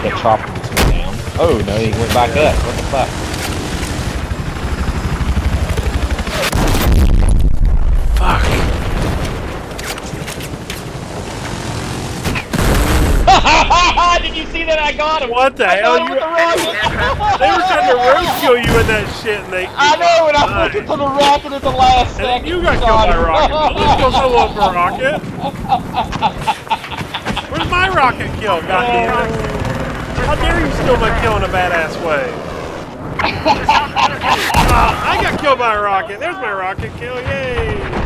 the chopper just went down. Oh no, he went back up. What the fuck? Fuck. Did you see that? I got him. What the hell? With the rocket. They were trying to roadkill you in that shit, and they. I know, and I flipped it to the rocket at the last second. And you got killed by a rocket. Let's go solo up for a rocket. Where's my rocket kill? Goddamn it! How dare you steal my kill in a badass way? I got killed by a rocket. There's my rocket kill. Yay!